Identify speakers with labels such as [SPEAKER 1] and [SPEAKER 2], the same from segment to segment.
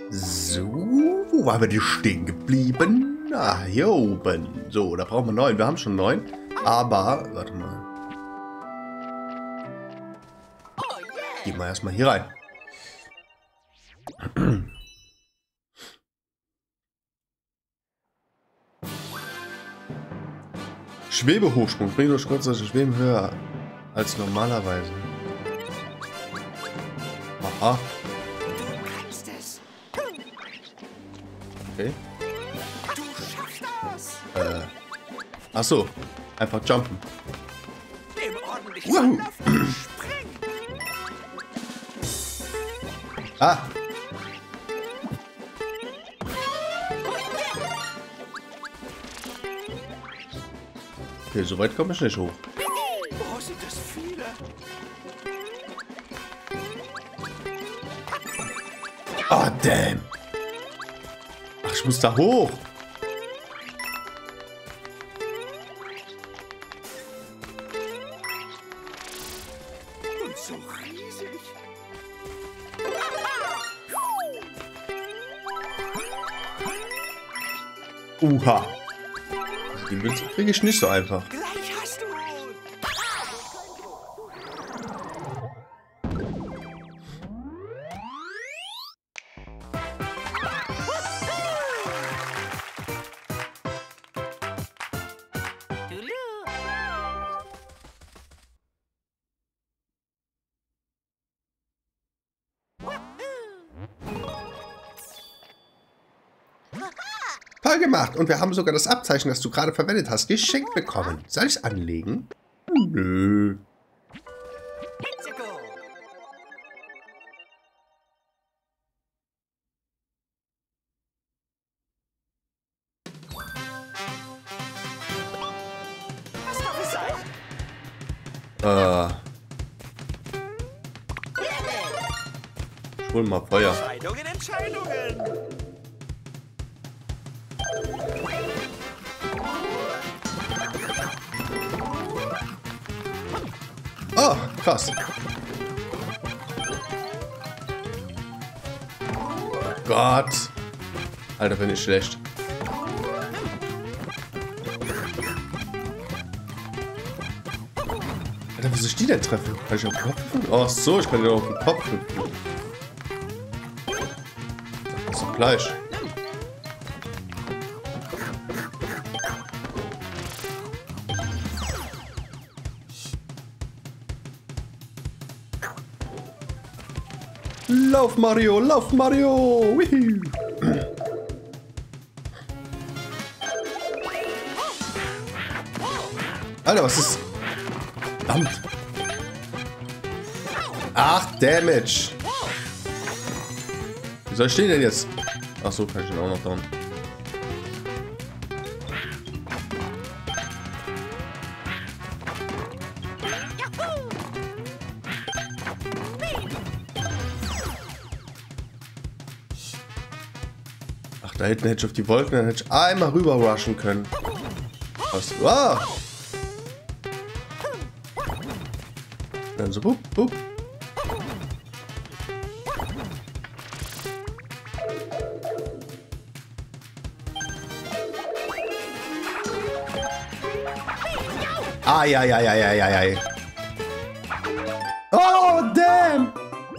[SPEAKER 1] So, wo waren wir denn stehen geblieben? Ah, hier oben. So, da brauchen wir 9. Wir haben schon 9. Aber, warte mal. Gehen wir erstmal hier rein. Schwebehochsprung. Bringt durch kurze Schweben höher als normalerweise. Aha. Okay. Achso. Einfach jumpen. Wow. Ah. Okay, so weit komme ich nicht hoch.
[SPEAKER 2] Oh, sind das viele?
[SPEAKER 1] Oh, damn. Ach, ich muss da hoch.
[SPEAKER 2] Und so riesig.
[SPEAKER 1] Uha. Die Witze kriege ich nicht so einfach.
[SPEAKER 2] Gleich hast du.
[SPEAKER 1] Toll gemacht. Und wir haben sogar das Abzeichen, das du gerade verwendet hast, geschenkt bekommen. Soll ich es anlegen? Nö.
[SPEAKER 2] Was darf es sein?
[SPEAKER 1] Ich hol mal Feuer.
[SPEAKER 2] Entscheidungen, Entscheidungen.
[SPEAKER 1] Oh, krass. Oh Gott. Alter, bin ich schlecht. Alter, wie soll ich die denn treffen? Kann ich auf den Kopf hüpfen? Oh, so, ich kann ja auf den Kopf hüpfen. Das ist gleich. Lauf Mario, lauf Mario! Wihoo. Alter, was ist... Verdammt! Ach, Damage! Wie soll ich stehen denn jetzt? Ach so, kann ich den auch noch down. Ach, da hinten hätte ich auf die Wolken, dann hätte ich einmal rüber rushen können. Was? Wow! Dann so, bup, bup. Ai, ai, ai, ai, ai, ai, ai. Oh, damn!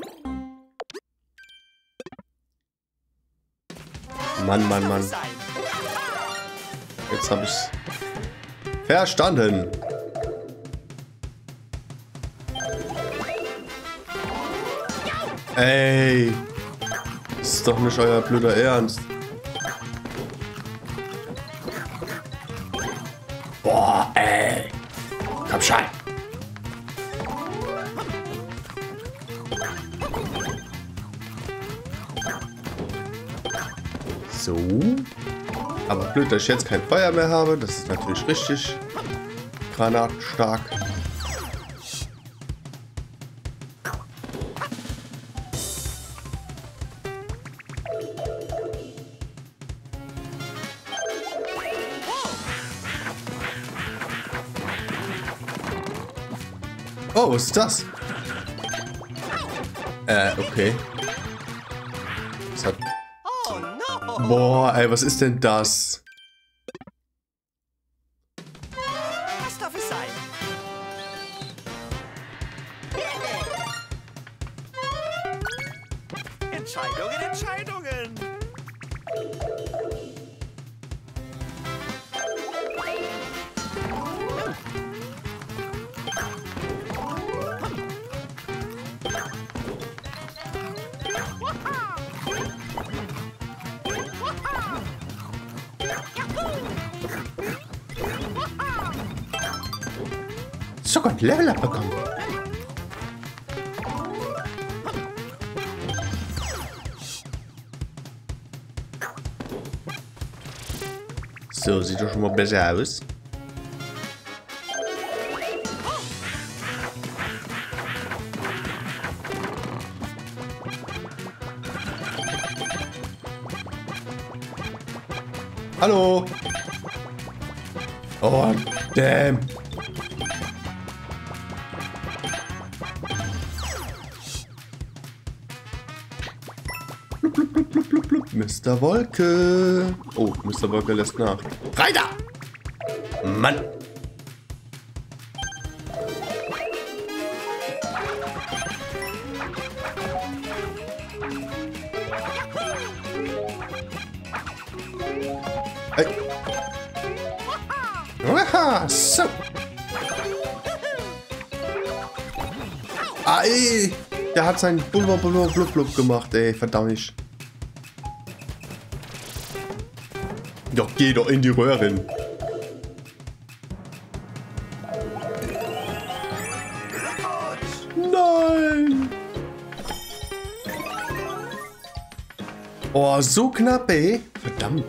[SPEAKER 1] Mann, Mann, Mann. Jetzt habe ich's verstanden. Ey, das ist doch nicht euer blöder Ernst. Boah, ey. Komm schon. So. Aber blöd, dass ich jetzt kein Feuer mehr habe. Das ist natürlich richtig granatenstark. Oh, was ist das? Okay. Das hat Boah, ey, was ist denn das?
[SPEAKER 2] Was darf es sein? Entscheidungen, Entscheidungen.
[SPEAKER 1] Sogar ein Level Up bekommen. So, sieht doch schon mal besser aus. Hallo. Oh, damn. Mr. Wolke. Oh, Mr. Wolke lässt nach. Reiter! Mann! Hey. Aha, so. Ah, ey. Der hat seinen Blub gemacht, ey. Verdammt. Doch, geh doch in die Röhren. Nein. Oh, so knapp, ey. Verdammt.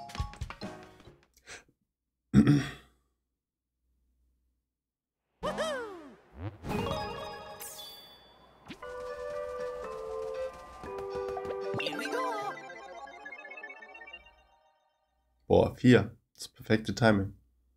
[SPEAKER 1] Boah, 4. Das perfekte Timing.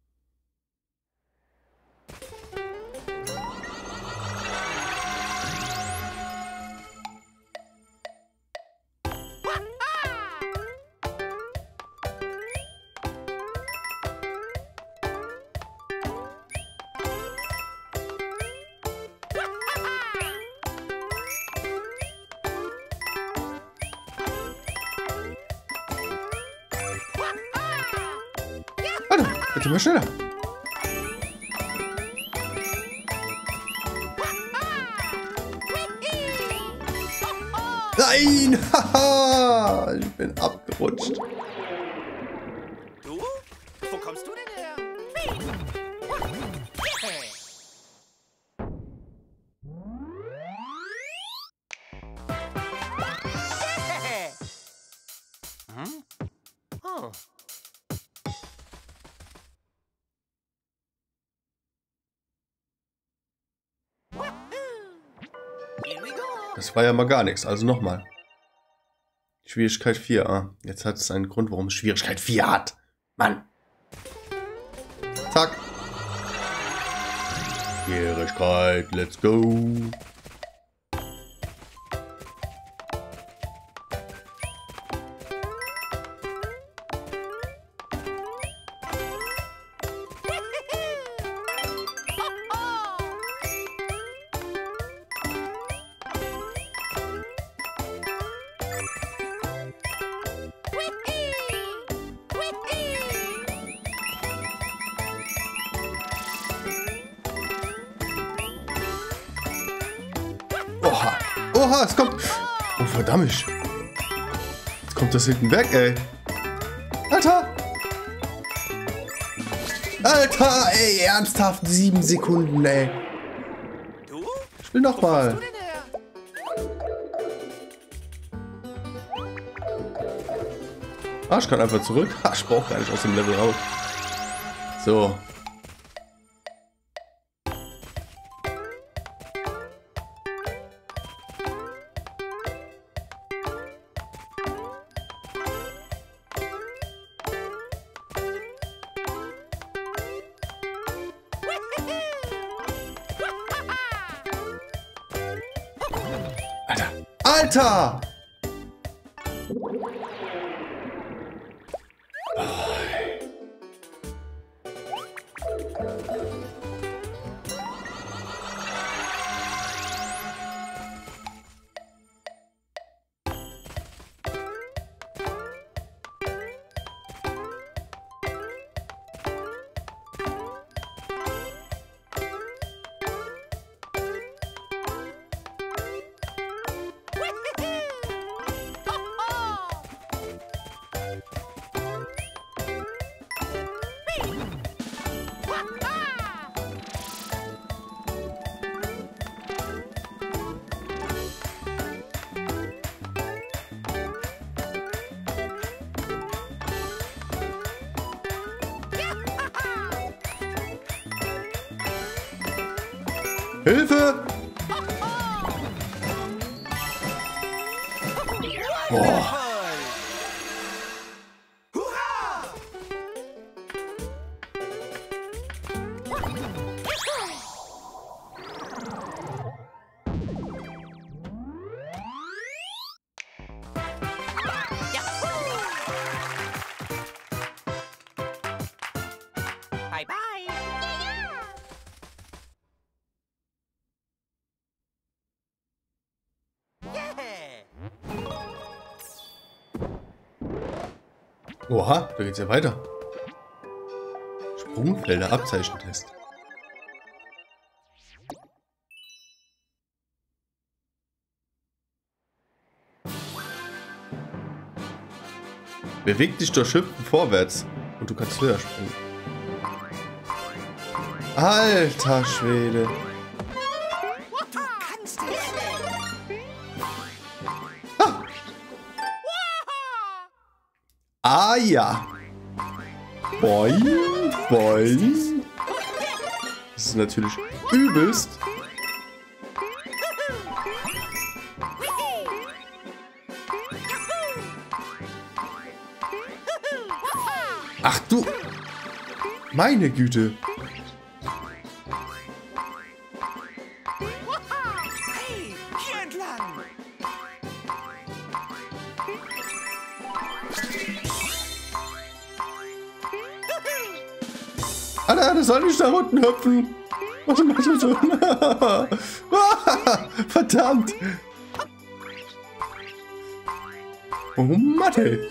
[SPEAKER 1] Bitte mal schneller. Nein! Haha! Ich bin abgerutscht.
[SPEAKER 2] Du? Wo kommst du denn her? Hm? Oh.
[SPEAKER 1] Das war ja mal gar nichts. Also nochmal. Schwierigkeit 4. Ah, jetzt hat es einen Grund, warum es Schwierigkeit 4 hat. Mann. Zack. Schwierigkeit. Let's go. Oha. Oha, es kommt. Oh, verdammt. Jetzt kommt das hinten weg, ey. Alter. Alter, ey, ernsthaft. 7 Sekunden, ey.
[SPEAKER 2] Du?
[SPEAKER 1] Ich will noch mal.
[SPEAKER 2] Wo kommst du denn her?
[SPEAKER 1] Ah, ich kann einfach zurück. Ha, ich brauche gar nicht aus dem Level raus. So. Alter! Alter! Hilfe! Boah.
[SPEAKER 2] Bye bye.
[SPEAKER 1] Oha, da geht's ja weiter. Sprungfelder, Abzeichentest. Beweg dich durch Hüpfen vorwärts und du kannst höher springen. Alter Schwede.
[SPEAKER 2] Du kannst es.
[SPEAKER 1] Ah ja. Boing, boing. Das ist natürlich übelst. Ach du. Meine Güte.
[SPEAKER 2] Hey, hier entlang.
[SPEAKER 1] Alter, das soll nicht da unten hüpfen. Was machst du so? Verdammt. Oh Mann, ey.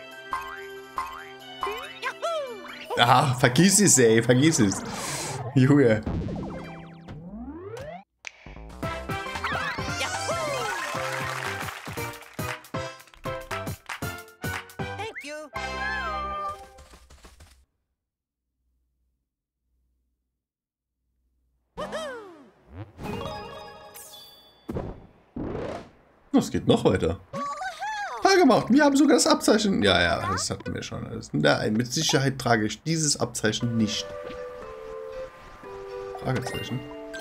[SPEAKER 1] Ah, vergiss es, ey. Vergiss es. Junge.
[SPEAKER 2] Thank you.
[SPEAKER 1] Es geht noch weiter. Toll gemacht. Wir haben sogar das Abzeichen. Ja, ja, das hatten wir schon. Nein, mit Sicherheit trage ich dieses Abzeichen nicht. Fragezeichen.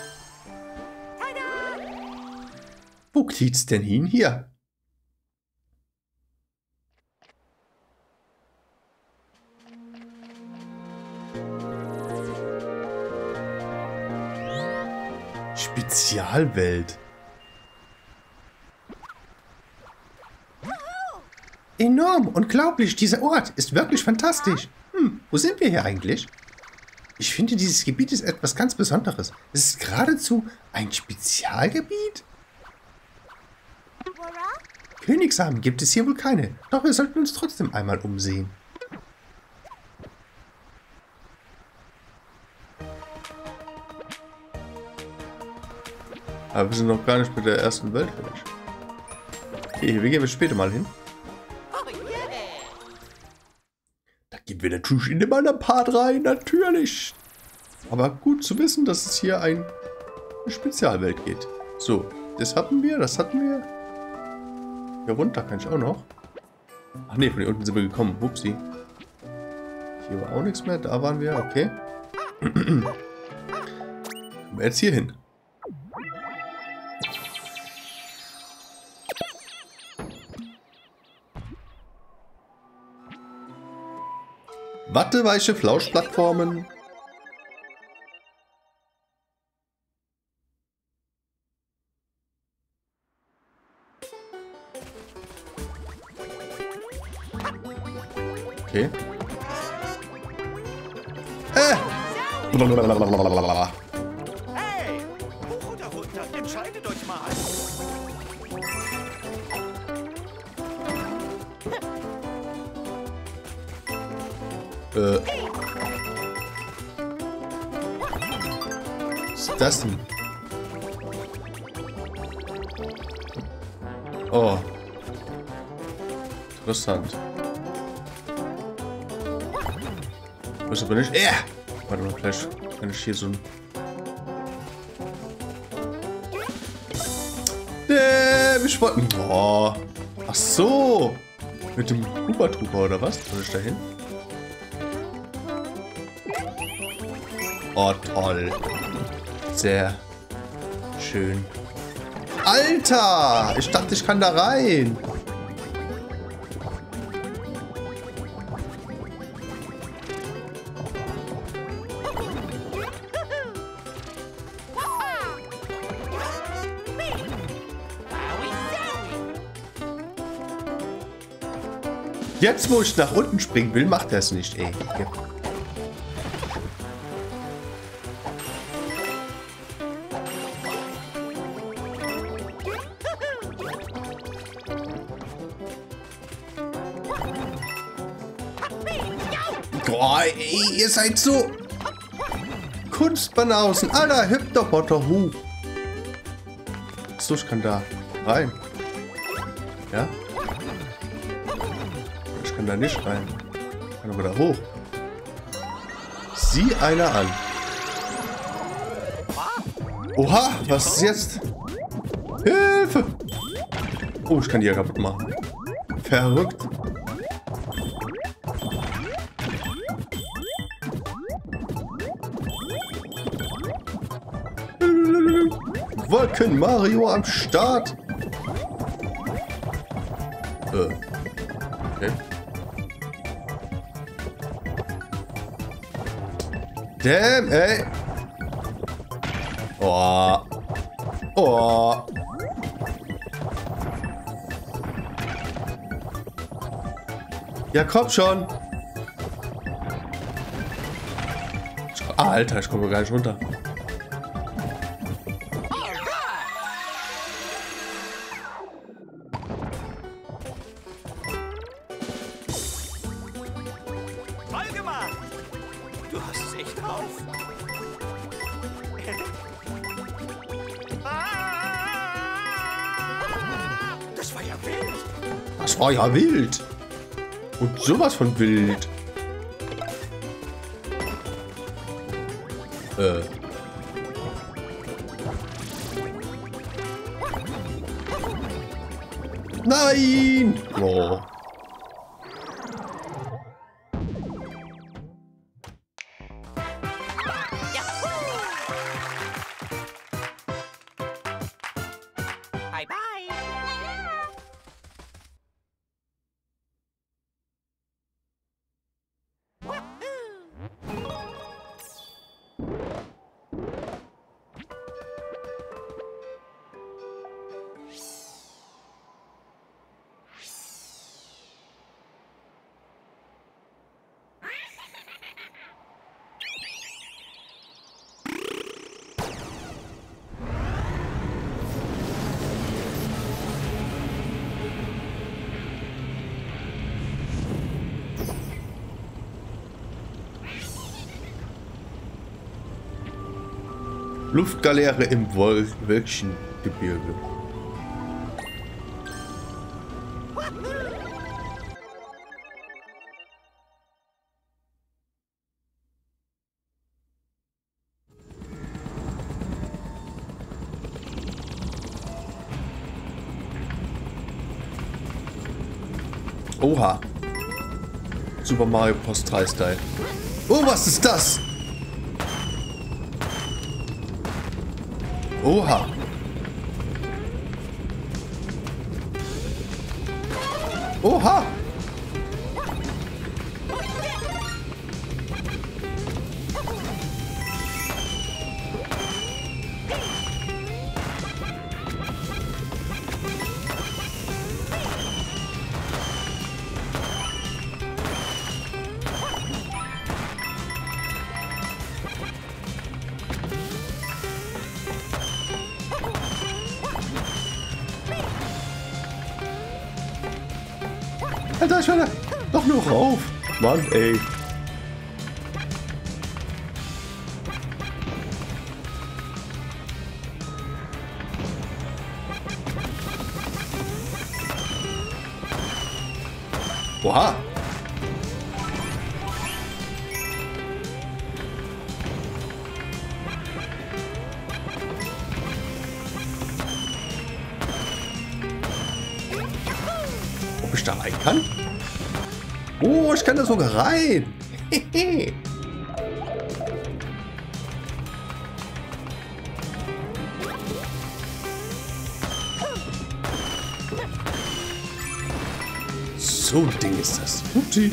[SPEAKER 1] Wo geht's denn hin? Hier. Spezialwelt. Enorm, unglaublich, dieser Ort ist wirklich fantastisch. Wo sind wir hier eigentlich? Ich finde, dieses Gebiet ist etwas ganz Besonderes. Es ist geradezu ein Spezialgebiet. Königssamen gibt es hier wohl keine, doch wir sollten uns trotzdem einmal umsehen. Aber wir sind noch gar nicht mit der ersten Welt fertig. Okay, wir gehen später mal hin. Da gehen wir natürlich in den anderen Part rein, natürlich. Aber gut zu wissen, dass es hier eine Spezialwelt geht. So, das hatten wir, das hatten wir. Hier runter kann ich auch noch. Ach nee, von hier unten sind wir gekommen. Upsi. Hier war auch nichts mehr, da waren wir, okay. Kommen wir jetzt hier hin. Watteweiche Flauschplattformen. Okay.
[SPEAKER 2] Hey, hoch oder runter? Entscheidet euch mal.
[SPEAKER 1] Was ist das denn? Oh. Interessant. Ich weiß aber nicht. Warte mal, vielleicht kann ich hier so ein. Ich wollte. Oh. Ach so. Mit dem Hubertrooper oder was? Soll ich da hin? Oh, toll. Sehr Schön. Alter! Ich dachte, ich kann da rein. Jetzt, wo ich nach unten springen will, macht er es nicht, ey. Ja. Boah, ey, ihr seid so Kunstbanausen. Alter, hüpft doch, Hu. So, ich kann da rein. Ja? Ich kann da nicht rein. Ich kann aber da hoch. Sieh einer an. Oha, was ist jetzt? Hilfe! Oh, ich kann die ja kaputt machen. Verrückt. Wolken Mario am Start. Okay. Damn, ey. Oh. Oh. Ja, komm schon. Alter, ich komme gar nicht runter.
[SPEAKER 2] Du hast es echt drauf. Das war ja wild.
[SPEAKER 1] Das war ja wild. Und sowas von wild. Nein! Oh.
[SPEAKER 2] Bye bye.
[SPEAKER 1] Luftgaleere im Wölkchengebirge. Oha. Super Mario Bros. 3 Style. Oh, was ist das? Oha. Oha. Alter, ich will doch nur rauf. Mann, ey. Oha. Ob ich da rein kann? Oh, ich kann da sogar rein. So ein Ding ist das. Upsi.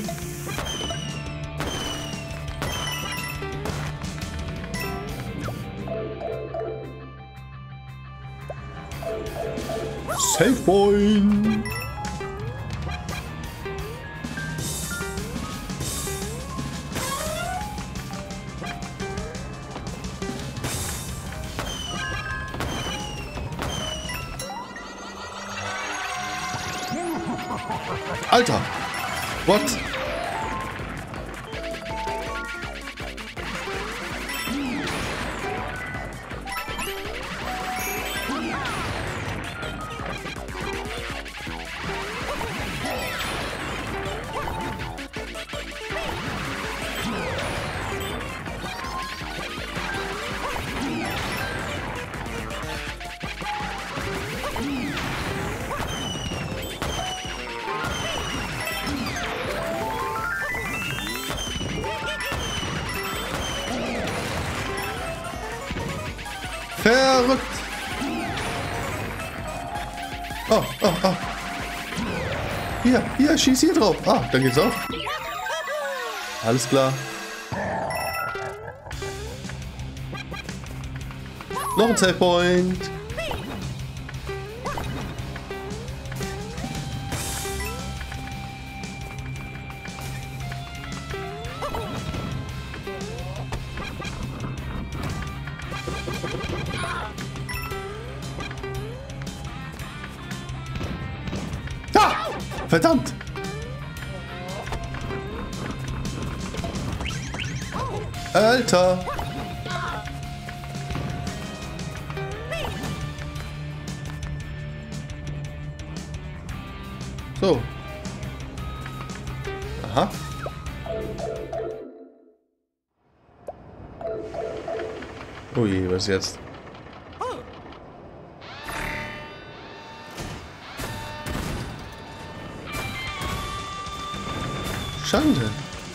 [SPEAKER 1] Save Point. Alter! What? Verrückt! Oh, oh, oh. Hier, schieß hier drauf. Ah, dann geht's auf. Alles klar. Noch ein Save Point. Verdammt! Alter! So. Aha. Oh je, was jetzt? Schande.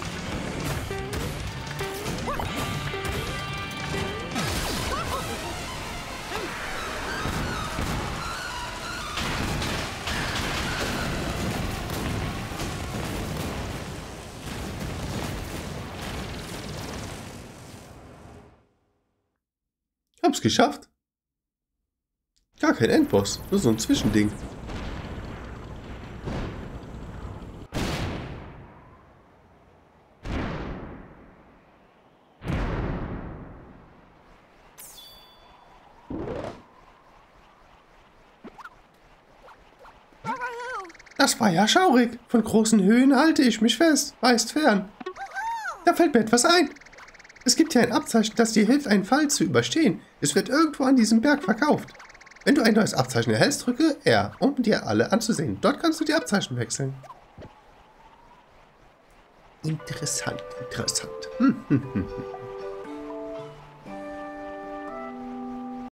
[SPEAKER 1] Hab's geschafft. Gar kein Endboss, nur so ein Zwischending. Das war ja schaurig. Von großen Höhen halte ich mich fest. Meist fern. Da fällt mir etwas ein. Es gibt hier ein Abzeichen, das dir hilft, einen Fall zu überstehen. Es wird irgendwo an diesem Berg verkauft. Wenn du ein neues Abzeichen erhältst, drücke R, um dir alle anzusehen. Dort kannst du die Abzeichen wechseln. Interessant, interessant.